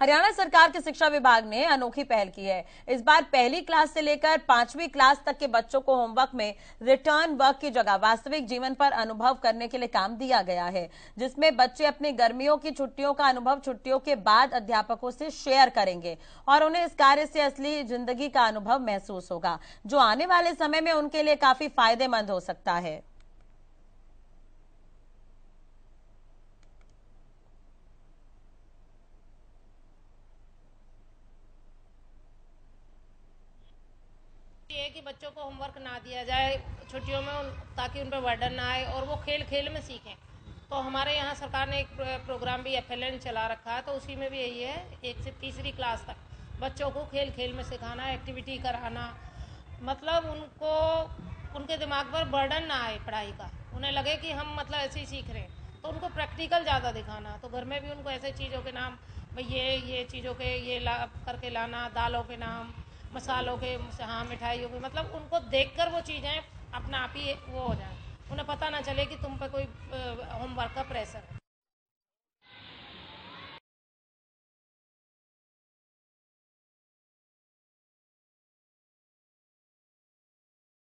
हरियाणा सरकार के शिक्षा विभाग ने अनोखी पहल की है। इस बार पहली क्लास से लेकर 5वीं क्लास तक के बच्चों को होमवर्क में रिटर्न वर्क की जगह वास्तविक जीवन पर अनुभव करने के लिए काम दिया गया है, जिसमें बच्चे अपनी गर्मियों की छुट्टियों का अनुभव छुट्टियों के बाद अध्यापकों से शेयर करेंगे और उन्हें इस कार्य से असली जिंदगी का अनुभव महसूस होगा, जो आने वाले समय में उनके लिए काफी फायदेमंद हो सकता है। ये है कि बच्चों को होमवर्क ना दिया जाए छुट्टियों में, ताकि उन पर बर्डन ना आए और वो खेल खेल में सीखें। तो हमारे यहाँ सरकार ने एक प्रोग्राम भी FLN चला रखा है, तो उसी में भी यही है, 1 से तीसरी क्लास तक बच्चों को खेल खेल में सिखाना, एक्टिविटी कराना, मतलब उनको उनके दिमाग पर बर्डन ना आए पढ़ाई का, उन्हें लगे कि हम मतलब ऐसे ही सीख रहे हैं। तो उनको प्रैक्टिकल ज़्यादा दिखाना, तो घर में भी उनको ऐसे चीज़ों के नाम, भाई ये चीज़ों के ये करके लाना, दालों के नाम, मसालों के, हाँ मिठाइयों के, मतलब उनको देखकर वो चीज़ें अपना आप ही वो हो जाए, उन्हें पता ना चले कि तुम पे कोई होमवर्क का प्रेशर है।